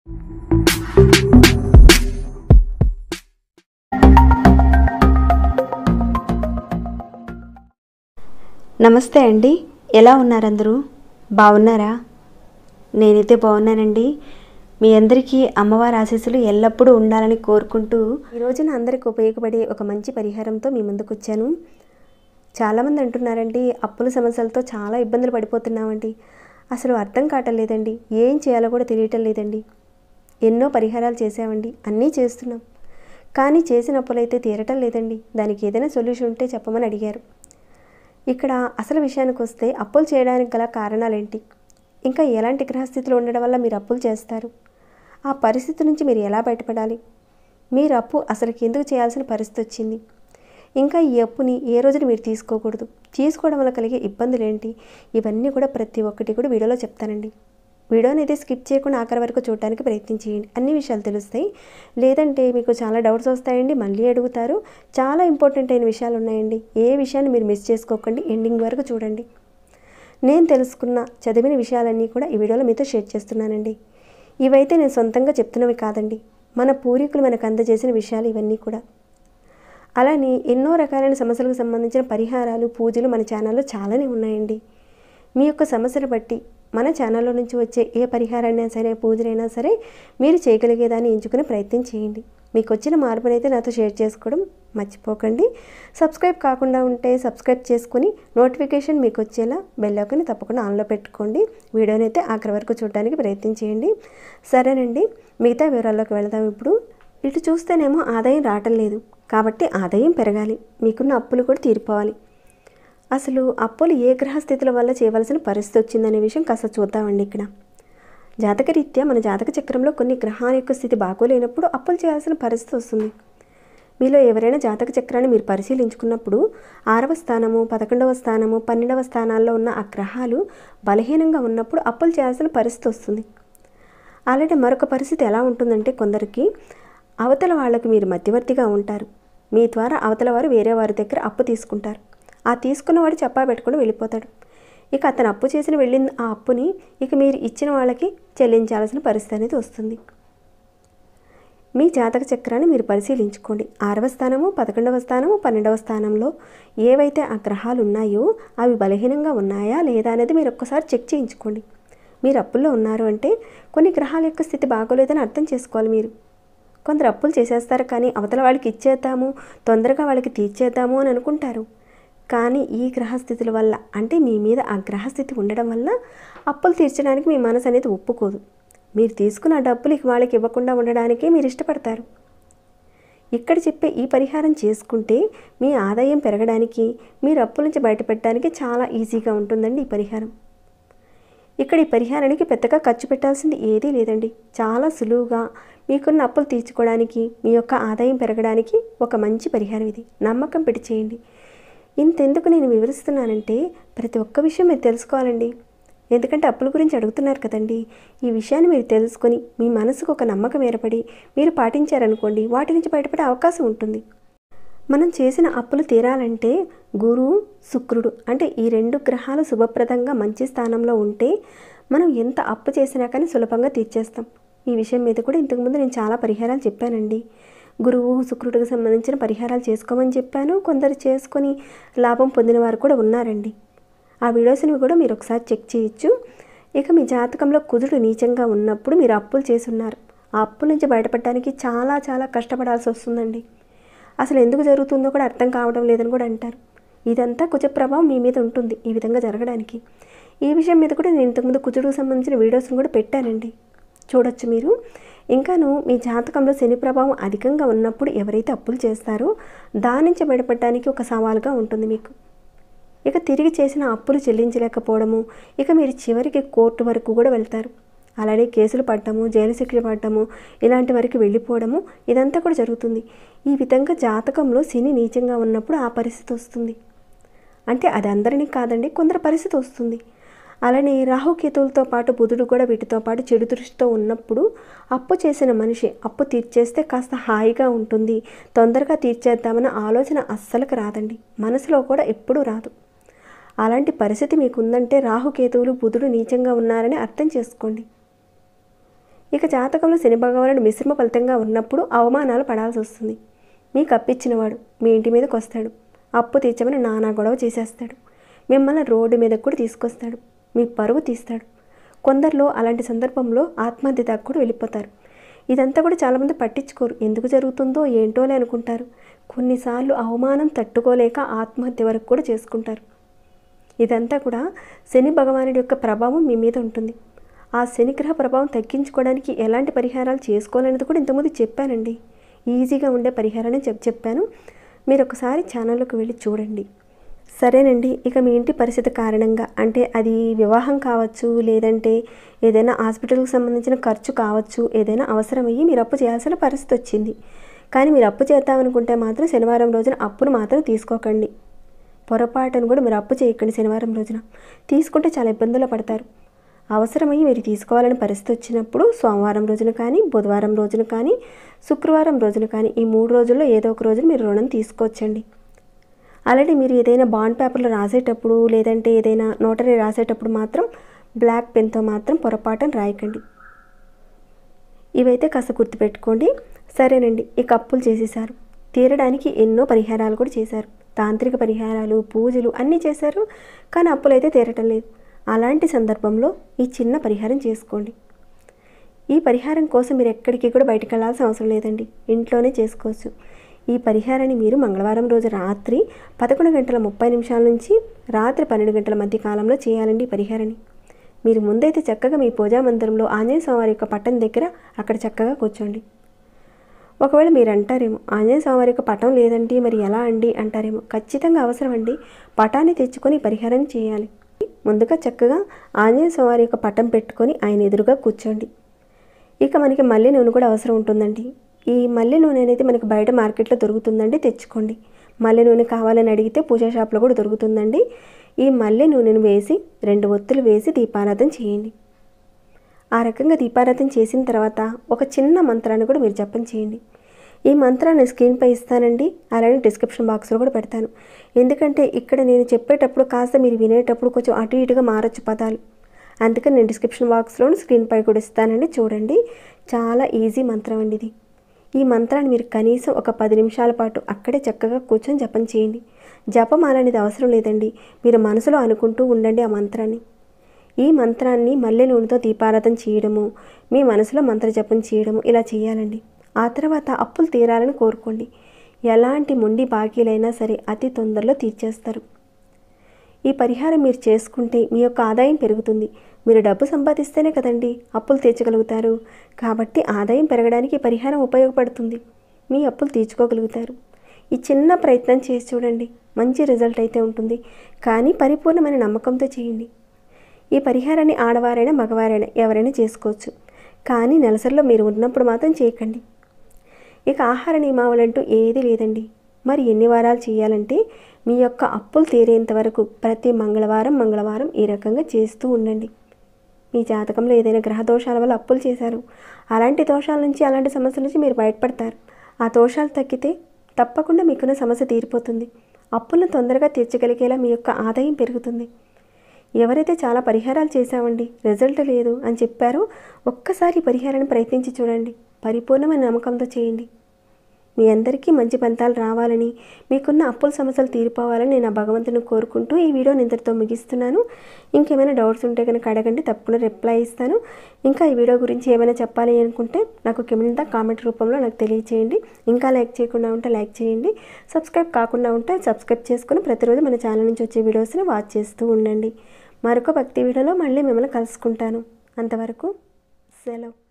నమస్తే అండి, ఎలా ఉన్నారు అందరూ? బాగున్నారా? నేనైతే బాగున్నానండి. మీ అందరికీ అమ్మవారి ఆశీస్సులు ఎల్లప్పుడూ ఉండాలని కోరుకుంటూ ఈ రోజున అందరికీ ఉపయోగపడే ఒక మంచి పరిహారంతో మీ ముందుకు వచ్చాను. చాలామంది అంటున్నారండి, అప్పుల సమస్యలతో చాలా ఇబ్బందులు పడిపోతున్నామండి, అసలు అర్థం కావటం లేదండి, ఏం చేయాలో కూడా తెలియటం లేదండి. ఎన్నో పరిహారాలు చేసామండి, అన్నీ చేస్తున్నాం, కానీ చేసిన అప్పులైతే తీరటం లేదండి. దానికి ఏదైనా సొల్యూషన్ ఉంటే చెప్పమని అడిగారు. ఇక్కడ అసలు విషయానికి వస్తే, అప్పులు చేయడానికి గల కారణాలేంటి, ఇంకా ఎలాంటి గ్రహస్థితిలో ఉండడం వల్ల మీరు అప్పులు చేస్తారు, ఆ పరిస్థితి నుంచి మీరు ఎలా బయటపడాలి, మీరు అప్పు అసలుకి ఎందుకు చేయాల్సిన పరిస్థితి వచ్చింది, ఇంకా ఈ అప్పుని ఏ రోజున మీరు తీసుకోకూడదు, తీసుకోవడం వల్ల కలిగే ఇబ్బందులు ఏంటి, ఇవన్నీ కూడా ప్రతి ఒక్కటి కూడా వీడియోలో చెప్తానండి. వీడియోని అయితే స్కిప్ చేయకుండా ఆఖరి వరకు చూడడానికి ప్రయత్నం చేయండి, అన్ని విషయాలు తెలుస్తాయి. లేదంటే మీకు చాలా డౌట్స్ వస్తాయండి, మళ్ళీ అడుగుతారు. చాలా ఇంపార్టెంట్ అయిన విషయాలు ఉన్నాయండి, ఏ విషయాన్ని మీరు మిస్ చేసుకోకండి, ఎండింగ్ వరకు చూడండి. నేను తెలుసుకున్న చదివిన విషయాలన్నీ కూడా ఈ వీడియోలో మీతో షేర్ చేస్తున్నానండి. ఇవైతే నేను సొంతంగా చెప్తున్నవి కాదండి, మన పూర్వీకులు మనకు అందజేసిన విషయాలు ఇవన్నీ కూడా. అలానే ఎన్నో రకాలైన సమస్యలకు సంబంధించిన పరిహారాలు, పూజలు మన ఛానల్లో చాలానే ఉన్నాయండి. మీ యొక్క సమస్యను బట్టి మన ఛానల్లో నుంచి వచ్చే ఏ పరిహారాన్ని సరే, పూజలైనా సరే మీరు చేయగలిగేదాన్ని ఎంచుకునే ప్రయత్నం చేయండి. మీకు వచ్చిన మార్పునైతే నాతో షేర్ చేసుకోవడం మర్చిపోకండి. సబ్స్క్రైబ్ కాకుండా ఉంటే సబ్స్క్రైబ్ చేసుకుని నోటిఫికేషన్ మీకు వచ్చేలా బెల్ ఐకాన్ని తప్పకుండా ఆన్లో పెట్టుకోండి. వీడియోని అయితే ఆఖరి వరకు చూడడానికి ప్రయత్నం చేయండి. సరేనండి, మిగతా వివరాల్లోకి వెళదాం. ఇప్పుడు ఇటు చూస్తేనేమో ఆదాయం రావటం లేదు, కాబట్టి ఆదాయం పెరగాలి, మీకున్న అప్పులు కూడా తీరిపోవాలి. అసలు అప్పులు ఏ గ్రహస్థితుల వల్ల చేయవలసిన పరిస్థితి వచ్చిందనే విషయం కాస్త చూద్దామండి. ఇక్కడ జాతకరీత్యా మన జాతక చక్రంలో కొన్ని గ్రహాల యొక్క స్థితి బాగోలేనప్పుడు అప్పులు చేయాల్సిన పరిస్థితి వస్తుంది. మీలో ఎవరైనా జాతక చక్రాన్ని మీరు పరిశీలించుకున్నప్పుడు 6వ స్థానము, 11వ స్థానము, 12వ స్థానాల్లో ఉన్న ఆ గ్రహాలు బలహీనంగా ఉన్నప్పుడు అప్పులు చేయాల్సిన పరిస్థితి వస్తుంది. అలాంటి మరొక పరిస్థితి ఎలా ఉంటుందంటే, కొందరికి అవతల వాళ్ళకి మీరు మధ్యవర్తిగా ఉంటారు, మీ ద్వారా అవతల వారు వేరే వారి దగ్గర అప్పు తీసుకుంటారు. ఆ తీసుకున్నవాడు చెప్పా పెట్టుకుని వెళ్ళిపోతాడు. ఇక అతను అప్పు చేసిన వెళ్ళిన ఆ అప్పుని ఇక మీరు ఇచ్చిన వాళ్ళకి చెల్లించాల్సిన పరిస్థితి అనేది వస్తుంది. మీ జాతక చక్రాన్ని మీరు పరిశీలించుకోండి. 6వ స్థానము, 11వ స్థానము, 12వ స్థానంలో ఏవైతే ఆ గ్రహాలు ఉన్నాయో అవి బలహీనంగా ఉన్నాయా లేదా అనేది మీరు ఒక్కసారి చెక్ చేయించుకోండి. మీరు అప్పుల్లో ఉన్నారు అంటే కొన్ని గ్రహాల యొక్క స్థితి బాగోలేదని అర్థం చేసుకోవాలి. మీరు కొందరు అప్పులు చేసేస్తారు, కానీ అవతల వాళ్ళకి ఇచ్చేద్దాము, తొందరగా వాళ్ళకి తీర్చేద్దాము అని అనుకుంటారు. కానీ ఈ గ్రహస్థితుల వల్ల, అంటే మీ మీద ఆ గ్రహస్థితి ఉండడం వల్ల అప్పులు తీర్చడానికి మీ మనసు అనేది ఒప్పుకోదు. మీరు తీసుకున్న డబ్బులు వాళ్ళకి ఇవ్వకుండా ఉండడానికే మీరు ఇష్టపడతారు. ఇక్కడ చెప్పే ఈ పరిహారం చేసుకుంటే మీ ఆదాయం పెరగడానికి, మీరు అప్పుల నుంచి బయటపెట్టడానికి చాలా ఈజీగా ఉంటుందండి ఈ పరిహారం. ఇక్కడ ఈ పరిహారానికి పెద్దగా ఖర్చు పెట్టాల్సింది ఏదీ లేదండి. చాలా సులువుగా మీకున్న అప్పులు తీర్చుకోవడానికి, మీ యొక్క ఆదాయం పెరగడానికి ఒక మంచి పరిహారం ఇది. నమ్మకం పెట్టి చేయండి. ఇంతెందుకు నేను వివరిస్తున్నానంటే, ప్రతి ఒక్క విషయం మీరు తెలుసుకోవాలండి. ఎందుకంటే అప్పుల గురించి అడుగుతున్నారు కదండి. ఈ విషయాన్ని మీరు తెలుసుకొని మీ మనసుకు ఒక నమ్మకం ఏర్పడి మీరు పాటించారనుకోండి, వాటి నుంచి బయటపడే అవకాశం ఉంటుంది. మనం చేసిన అప్పులు తీరాలంటే గురువు, శుక్రుడు అంటే ఈ 2 గ్రహాలు శుభప్రదంగా మంచి స్థానంలో ఉంటే మనం ఎంత అప్పు చేసినా కానీ సులభంగా తీర్చేస్తాం. ఈ విషయం మీద కూడా ఇంతకుముందు నేను చాలా పరిహారాలు చెప్పానండి. గురువు, శుక్రుడికి సంబంధించిన పరిహారాలు చేసుకోమని చెప్పాను. కొందరు చేసుకొని లాభం పొందిన వారు కూడా ఉన్నారండి. ఆ వీడియోస్ని కూడా మీరు ఒకసారి చెక్ చేయొచ్చు. ఇక మీ జాతకంలో కుజుడు నీచంగా ఉన్నప్పుడు మీరు అప్పులు చేసి ఉన్నారు, ఆ అప్పుల నుంచి బయటపడడానికి చాలా చాలా కష్టపడాల్సి వస్తుందండి. అసలు ఎందుకు జరుగుతుందో కూడా అర్థం కావడం లేదని కూడా అంటారు. ఇదంతా కుజ ప్రభావం మీ మీద ఉంటుంది ఈ విధంగా జరగడానికి. ఈ విషయం మీద కూడా నేను ఇంతకుముందు కుజుడికి సంబంధించిన వీడియోస్ని కూడా పెట్టానండి, చూడొచ్చు మీరు. ఇంకాను మీ జాతకంలో శని ప్రభావం అధికంగా ఉన్నప్పుడు ఎవరైతే అప్పులు చేస్తారో దాని నుంచి బయటపడడానికి ఒక సవాలుగా ఉంటుంది మీకు. ఇక తిరిగి చేసిన అప్పులు చెల్లించలేకపోవడము, ఇక మీరు చివరికి కోర్టు వరకు కూడా వెళ్తారు. అలానే కేసులు పడ్డము, జైలు శిక్ష పడ్డము, ఇలాంటి వరకు వెళ్ళిపోవడము, ఇదంతా కూడా జరుగుతుంది. ఈ విధంగా జాతకంలో శని నీచంగా ఉన్నప్పుడు ఆ పరిస్థితి వస్తుంది. అంటే అది అందరినీ కాదండి, కొందరు పరిస్థితి వస్తుంది. అలానే రాహుకేతువులతో పాటు బుధుడు కూడా వీటితో పాటు చెడు దృష్టితో ఉన్నప్పుడు అప్పు చేసిన మనిషి అప్పు తీర్చేస్తే కాస్త హాయిగా ఉంటుంది, తొందరగా తీర్చేద్దామన్న ఆలోచన అస్సలకు రాదండి, మనసులో కూడా ఎప్పుడూ రాదు. అలాంటి పరిస్థితి మీకుందంటే రాహుకేతువులు, బుధుడు నీచంగా ఉన్నారని అర్థం చేసుకోండి. ఇక జాతకంలో శని భగవానుడు మిశ్రమ ఫలితంగా ఉన్నప్పుడు అవమానాలు పడాల్సి వస్తుంది. మీకు అప్పిచ్చినవాడు మీ ఇంటి మీదకి వస్తాడు, అప్పు తీర్చమని నానా గొడవ చేసేస్తాడు, మిమ్మల్ని రోడ్డు మీదకు కూడా తీసుకొస్తాడు, మీ పరువు తీస్తాడు. కొందరిలో అలాంటి సందర్భంలో ఆత్మహత్య దాకా కూడా వెళ్ళిపోతారు. ఇదంతా కూడా చాలామంది పట్టించుకోరు, ఎందుకు జరుగుతుందో ఏంటోలే అనుకుంటారు. కొన్నిసార్లు అవమానం తట్టుకోలేక ఆత్మహత్య వరకు కూడా చేసుకుంటారు. ఇదంతా కూడా శని భగవానుడి యొక్క ప్రభావం మీ మీద ఉంటుంది. ఆ శనిగ్రహ ప్రభావం తగ్గించుకోవడానికి ఎలాంటి పరిహారాలు చేసుకోవాలనేది కూడా ఇంతకుముందు చెప్పానండి. ఈజీగా ఉండే పరిహారాన్ని చెప్పాను. మీరు ఒకసారి ఛానల్లోకి వెళ్ళి చూడండి. సరేనండి, ఇక మీ ఇంటి పరిస్థితి కారణంగా, అంటే అది వివాహం కావచ్చు, లేదంటే ఏదైనా హాస్పిటల్కి సంబంధించిన ఖర్చు కావచ్చు, ఏదైనా అవసరమయ్యి మీరు అప్పు చేయాల్సిన పరిస్థితి వచ్చింది. కానీ మీరు అప్పు చేద్దామనుకుంటే మాత్రం శనివారం రోజున అప్పును మాత్రం తీసుకోకండి. పొరపాటును కూడా మీరు అప్పు చేయకండి. శనివారం రోజున తీసుకుంటే చాలా ఇబ్బందులు పడతారు. అవసరమయ్యి మీరు తీసుకోవాలని పరిస్థితి వచ్చినప్పుడు సోమవారం రోజున కానీ, బుధవారం రోజున కానీ, శుక్రవారం రోజున కానీ, ఈ 3 రోజుల్లో ఏదో ఒక రోజున మీరు రుణం తీసుకోవచ్చండి. అలాగే మీరు ఏదైనా బాండ్ పేపర్లో రాసేటప్పుడు, లేదంటే ఏదైనా నోటరీ రాసేటప్పుడు మాత్రం బ్లాక్ పెన్తో మాత్రం పొరపాటున రాయకండి. ఇవైతే కాస్త గుర్తుపెట్టుకోండి. సరేనండి, ఇక అప్పులు చేసేసారు, తీరడానికి ఎన్నో పరిహారాలు కూడా చేశారు. తాంత్రిక పరిహారాలు, పూజలు అన్నీ చేశారు, కానీ అప్పులైతే తీరటం లేదు. అలాంటి సందర్భంలో ఈ చిన్న పరిహారం చేసుకోండి. ఈ పరిహారం కోసం మీరు ఎక్కడికి కూడా బయటకు వెళ్ళాల్సిన అవసరం లేదండి, ఇంట్లోనే చేసుకోవచ్చు. ఈ పరిహారాన్ని మీరు మంగళవారం రోజు రాత్రి 11:30 నుంచి రాత్రి 12 మధ్య కాలంలో చేయాలండి. ఈ పరిహారాన్ని మీరు ముందైతే చక్కగా మీ పూజా మందిరంలో ఆంజనేయ స్వామి యొక్క పటం దగ్గర అక్కడ చక్కగా కూర్చోండి. ఒకవేళ మీరు అంటారేమో, ఆంజనేయ స్వామి యొక్క పటం లేదండి, మరి ఎలా అండి అంటారేమో. ఖచ్చితంగా అవసరం అండి. పటాన్ని తెచ్చుకొని పరిహారం చేయాలి. ముందుగా చక్కగా ఆంజనేయ స్వామి యొక్క పటం పెట్టుకొని ఆయన ఎదురుగా కూర్చోండి. ఇక మనకి మల్లె నూనె కూడా అవసరం ఉంటుందండి. ఈ మల్లె నూనె అనేది మనకి బయట మార్కెట్లో దొరుకుతుందండి, తెచ్చుకోండి. మల్లె నూనె కావాలని అడిగితే పూజా షాప్లో కూడా దొరుకుతుందండి. ఈ మల్లె నూనెను వేసి 2 ఒత్తులు వేసి దీపారాధన చేయండి. ఆ రకంగా దీపారాధన చేసిన తర్వాత ఒక చిన్న మంత్రాన్ని కూడా మీరు జపం చేయండి. ఈ మంత్రాన్ని స్క్రీన్పై ఇస్తానండి, అలానే డిస్క్రిప్షన్ బాక్స్లో కూడా పెడతాను. ఎందుకంటే ఇక్కడ నేను చెప్పేటప్పుడు కాస్త మీరు వినేటప్పుడు కొంచెం అటు ఇటుగా మారచ్చు పదాలు, అందుకని నేను డిస్క్రిప్షన్ బాక్స్లోని స్క్రీన్పై కూడా ఇస్తానండి, చూడండి. చాలా ఈజీ మంత్రం అండి ఇది. ఈ మంత్రాన్ని మీరు కనీసం ఒక 10 నిమిషాల పాటు అక్కడే చక్కగా కూర్చొని జపం చేయండి. జపమాల అనేది అవసరం లేదండి, మీరు మనసులో అనుకుంటూ ఉండండి ఆ మంత్రాన్ని. ఈ మంత్రాన్ని మల్లె నూనెతో దీపారాధన చేయడము, మీ మనసులో మంత్ర జపం చేయడము ఇలా చేయాలండి. ఆ తర్వాత అప్పులు తీరాలని కోరుకోండి. ఎలాంటి మొండి బాకీలైనా సరే అతి తొందరలో తీర్చేస్తారు. ఈ పరిహారం మీరు చేసుకుంటే మీ యొక్క ఆదాయం పెరుగుతుంది. మీరు డబ్బు సంపాదిస్తేనే కదండి అప్పులు తీర్చగలుగుతారు. కాబట్టి ఆదాయం పెరగడానికి పరిహారం ఉపయోగపడుతుంది. మీ అప్పులు తీర్చుకోగలుగుతారు. ఈ చిన్న ప్రయత్నం చేసి చూడండి, మంచి రిజల్ట్ అయితే ఉంటుంది. కానీ పరిపూర్ణమైన నమ్మకంతో చేయండి. ఈ పరిహారాన్ని ఆడవారైనా మగవారైనా ఎవరైనా చేసుకోవచ్చు. కానీ నెలసరిలో మీరు ఉన్నప్పుడు మాత్రం చేయకండి. ఇక ఆహార నియమావళంటూ ఏదీ లేదండి. మరి ఎన్ని వారాలు చేయాలంటే మీ యొక్క అప్పులు తీరేంత వరకు ప్రతి మంగళవారం ఈ రకంగా చేస్తూ ఉండండి. మీ జాతకంలో ఏదైనా గ్రహ దోషాల వల్ల అప్పులు చేశారు, అలాంటి దోషాల నుంచి, అలాంటి సమస్యల నుంచి మీరు బయటపడతారు. ఆ దోషాలు తగ్గితే తప్పకుండా మీకున్న సమస్య తీరిపోతుంది. అప్పులను తొందరగా తీర్చగలిగేలా మీ యొక్క ఆదాయం పెరుగుతుంది. ఎవరైతే చాలా పరిహారాలు చేశామండి రిజల్ట్ లేదు అని చెప్పారో ఒక్కసారి పరిహారాన్ని ప్రయత్నించి చూడండి. పరిపూర్ణమైన నమ్మకంతో చేయండి. మీ అందరికీ మంచి ఫలితాలు రావాలని, మీకున్న అప్పుల సమస్యలు తీరిపోవాలని నేను ఆ భగవంతుని కోరుకుంటూ ఈ వీడియోని ఇంతటితో ముగిస్తున్నాను. ఇంకేమైనా డౌట్స్ ఉంటే కనుక అడగండి, తప్పకుండా రిప్లై ఇస్తాను. ఇంకా ఈ వీడియో గురించి ఏమైనా చెప్పాలి అనుకుంటే నాకు కింద కామెంట్ రూపంలో నాకు తెలియచేయండి. ఇంకా లైక్ చేయకుండా ఉంటే లైక్ చేయండి. సబ్స్క్రైబ్ కాకుండా ఉంటే సబ్స్క్రైబ్ చేసుకుని ప్రతిరోజు మన ఛానల్ నుంచి వచ్చే వీడియోస్ని వాచ్ చేస్తూ ఉండండి. మరొక భక్తి వీడియోలో మళ్ళీ మిమ్మల్ని కలుసుకుంటాను. అంతవరకు సెలవు.